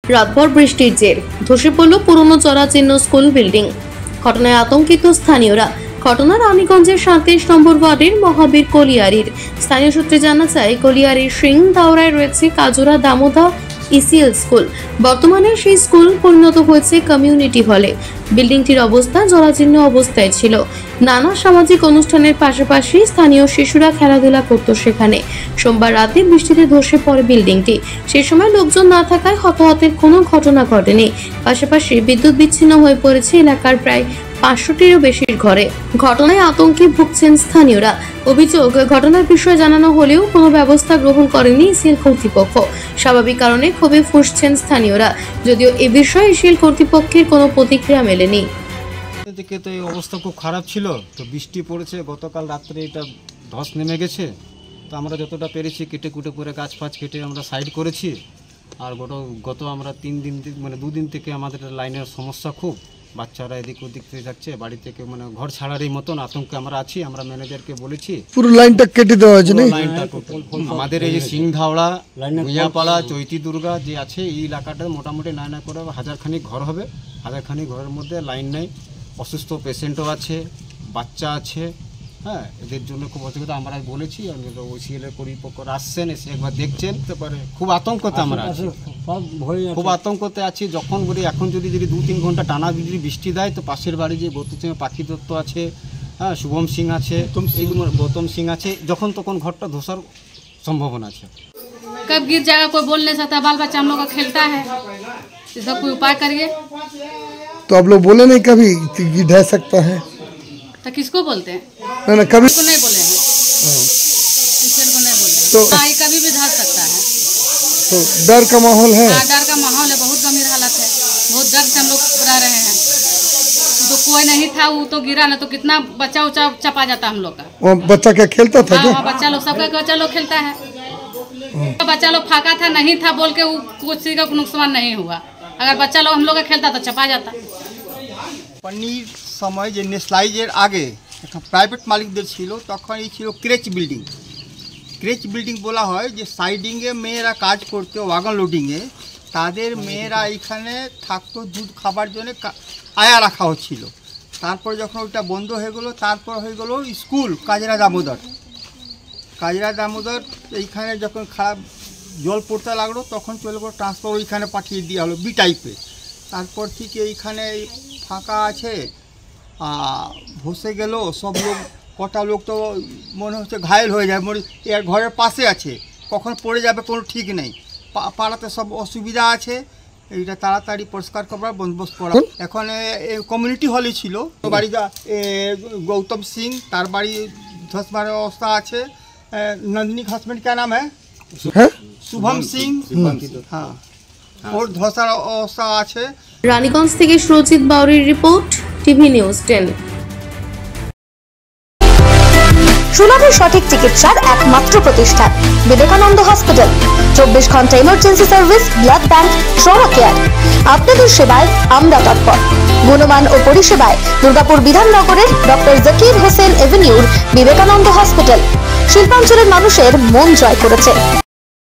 রাতভর বৃষ্টির জের ধসে পড়ল পুরনো চড়াচিহ্ন স্কুল বিল্ডিং। ঘটনায় আতঙ্কিত স্থানীয়রা। ঘটনা রানীগঞ্জের 37 নম্বর ওয়ার্ডের মহাবীর কলিয়ারির। স্থানীয় সূত্রে জানা যায়, কলিয়ারির সিং দাওরায় রয়েছে কাজুরা দামোদা ইসিএল স্কুল। বর্তমানে সেই স্কুল পরিণত হয়েছে কমিউনিটি হলে। বিল্ডিংটির অবস্থা জরাজীর্ণ অবস্থায় ছিল। নানা সামাজিক অনুষ্ঠানের পাশাপাশি স্থানীয় শিশুরা খেলাধুলা করত সেখানে। সোমবার রাতে বৃষ্টিতে ধসে পড়ে বিল্ডিংটি। সেই সময় লোকজন না থাকায় হতাহতের কোনো ঘটনা ঘটেনি। পাশাপাশি বিদ্যুৎ বিচ্ছিন্ন হয়ে পড়েছে এলাকার প্রায় 500টিরও বেশি ঘরে। ঘটনায় আতঙ্কে ভুগছেন স্থানীয়রা। অভিযোগ, ঘটনার বিষয়ে জানানো হলেও কোনো ব্যবস্থা গ্রহণ করেনি ইসিএল কর্তৃপক্ষ। স্বাভাবিক কারণে ক্ষোভে ফুঁসছেন স্থানীয়রা, যদিও এ বিষয়ে ইসিএল কর্তৃপক্ষের কোনো প্রতিক্রিয়া মেলেনি। এদিকে তো এই অবস্থা খুব খারাপ ছিল, তো বৃষ্টি পড়েছে, গতকাল রাত্রে এটা ধস নেমে গেছে। তো আমরা যতটা পেরেছি কেটে কুটে করে গাছ ফাছ কেটে আমরা সাইড করেছি। আর গত আমরা 3 দিন মানে 2 দিন থেকে আমাদের লাইনের সমস্যা খুব। বাচ্চারা এদিক ওদিক থেকে যাচ্ছে, বাড়ি থেকে মানে ঘর ছাড়ারই মতন আতঙ্কে আমরা আছি। আমরা ম্যানেজারকে বলেছি পুরো লাইনটা কেটে দেওয়া হয়েছে। আমাদের এই যে সিংধাওড়া, ভুঁইয়াপাড়া, চৈতি দুর্গা যে আছে এই এলাকাটা মোটামুটি না করে 1000 খানিক ঘর হবে। 1000 খানিক ঘরের মধ্যে লাইন নেই, অসুস্থ পেশেন্টও আছে, বাচ্চা আছে। হ্যাঁ, এদের জন্য খুব অসুবিধা। আমরা বলেছি, ওসিএলের কর্তৃপক্ষরা আসছেন, এসে একবার দেখছেন। তারপরে খুব আতঙ্কতে আমরা আছি, খুব আতঙ্কতে আছি। যখন বলি এখন যদি 2-3 ঘন্টা টানা যদি বৃষ্টি দেয়, তো পাশের বাড়ি যে পাখি দত্ত আছে, হ্যাঁ, শুভম সিং আছে, গৌতম সিং আছে, যখন তখন ঘরটা ধসার সম্ভাবনা আছে। कब गिर जाएगा कोई बोल नहीं सकता। बाल बच्चा हम लोग का खेलता है, इसका कोई उपाय करिए। तो आप लोग बोले नहीं कभी कि ढह सकता है? तो किसको बोलते हैं? ना कभी को नहीं बोले हैं, किसी को नहीं बोले। तो ये कभी भी धस सकता है। तो डर का माहौल है? हाँ, डर का माहौल है, बहुत गंभीर हालत है। बहुत डर से हम लोग रह रहे हैं। तो कोई नहीं था, वो तो गिरा ना, तो कितना बच्चा उच्चा चपा जाता हम लोग का। वो बच्चा क्या खेलता था? हाँ, बच्चा लोग, सबका बच्चा लोग खेलता है। बच्चा लोग फाका था, नहीं था बोल के कुछ का नुकसान नहीं हुआ। अगर बच्चा लोग हम लोग का खेलता तो चपा जाता। পানির সময় যে নেসলাইজের আগে একটা প্রাইভেট মালিকদের ছিল, তখন এই ছিল ক্রেচ বিল্ডিং। ক্রেচ বিল্ডিং বলা হয় যে সাইডিংয়ে মেয়েরা কাজ করতে, ওয়াগন লোডিংয়ে, তাদের মেয়েরা এইখানে থাকতো দুধ খাবার জন্য আয়া রাখা হচ্ছিল। তারপর যখন ওইটা বন্ধ হয়ে গেলো, তারপর হয়ে গেলো স্কুল কাজরা দামোদর। এইখানে যখন খারাপ জল পড়তে লাগলো, তখন চলে গেলো ট্রান্সফার, ওইখানে পাঠিয়ে দেওয়া হলো বি টাইপে। তারপর থেকে এইখানে ফাঁকা আছে, ভসে গেল সব লোক। কটা লোক তো মনে হচ্ছে ঘায়েল হয়ে যায়, এর ঘরের পাশে আছে, কখন পড়ে যাবে কোনো ঠিক নেই। পাড়াতে সব অসুবিধা আছে, এইটা তাড়াতাড়ি পরিষ্কার করার বন্দোবস্ত করা। এখন কমিউনিটি হলে ছিল বাড়ি, গৌতম সিং তার বাড়ি ধসবার অবস্থা আছে। नंदिनी हस्बैंड क्या नाम है? शुभम सिंह। हाँ, और ধসার অবস্থা আছে। রানীগঞ্জ থেকে সুরজিৎ বাউরির রিপোর্ট, টিভি নিউজ 10। সুলভে সঠিক চিকিৎসার একমাত্র প্রতিষ্ঠান বিবেকানন্দ হসপিটাল। 24 ঘন্টা emergency service, blood bank, trauma care. আপনাদের সেবায় আমরা তৎপর। গুণমান ও পরিষেবায় দুর্গাপুর বিধাননগরের ডক্টর জাকির হোসেন এভিনিউর বিবেকানন্দ হসপিটাল শিল্পাঞ্চলের মানুষের মন জয় করেছে।